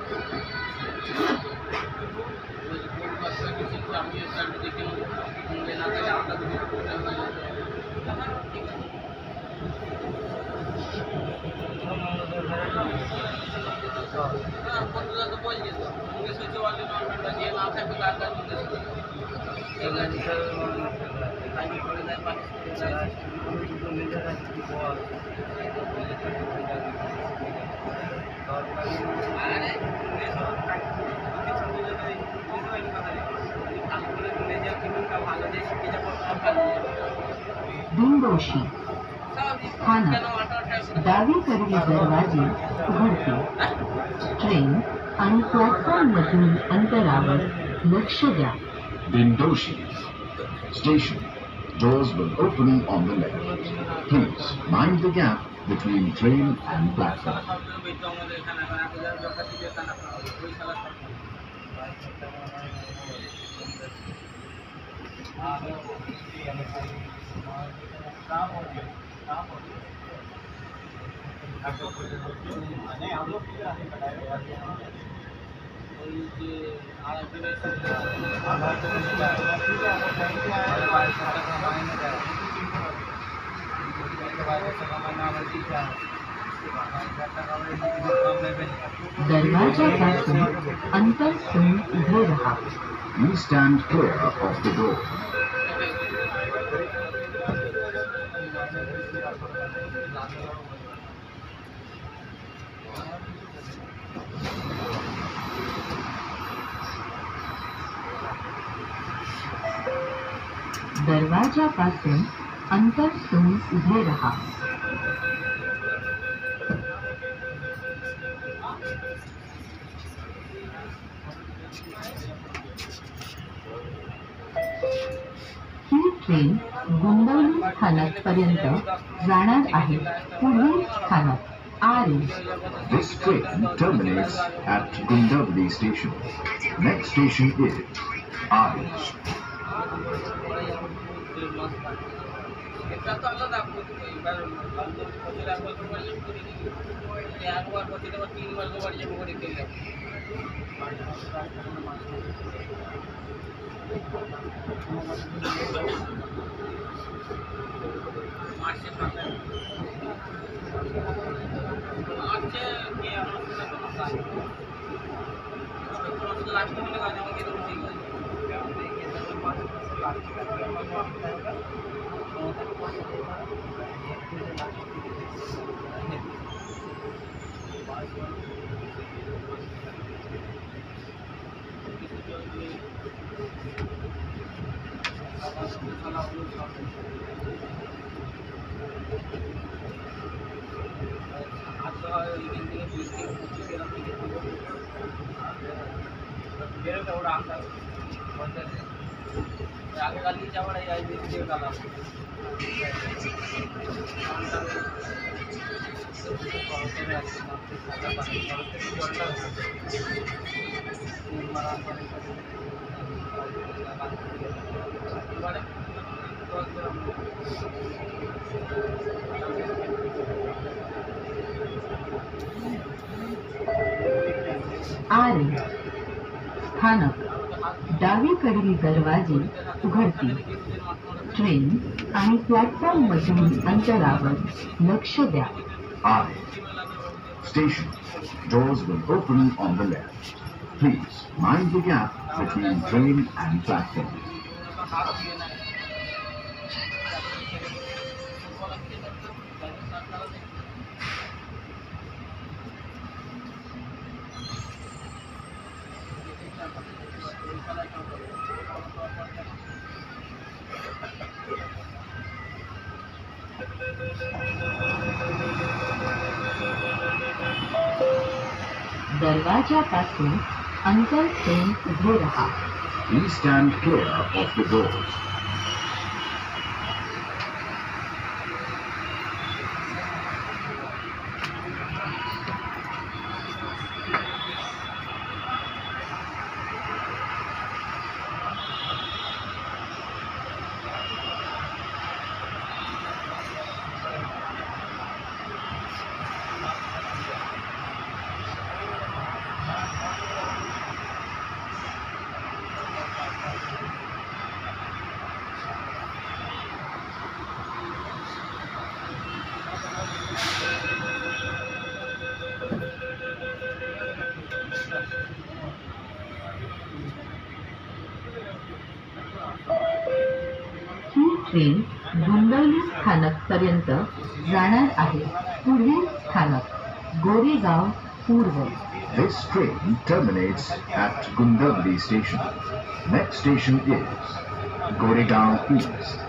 दिंडोशी स्थानक डावीकडील दरवाजे उघडतील. ट्रेन आणि प्लॅटफॉर्ममधील अंतरावर लक्ष द्या. Dindoshi Station. Doors will open on the left. Please mind the gap between train and platform. दरवाजापासून अंतर ठेवून उभे राहा. You stand clear of the door. दरवाजापासून अंतर ठेवून उभे राहा. ही ट्रेन गुंडवली स्थानकपर्यंत जाणार आहे. पुढील स्थानक आरेज. This train terminates at Gundavli station. Next station is Arish. आरेज स्थानक डावीकडील दरवाजे उघडतील. ट्रेन आणि प्लॅटफॉर्ममधील अंतरावर लक्ष द्या. Arish Station. Doors will open on the left. Please mind the gap between train and platform. दरवाजापासून अंतर ठेवून उभे राहा. Please stand clear of the doors. Train Gundavali स्थानक पर्यंत जाणार आहे. पुढील स्थानक गोरेगाव पूर्व. This train terminates at Gundavli station. Next station is Goregaon East.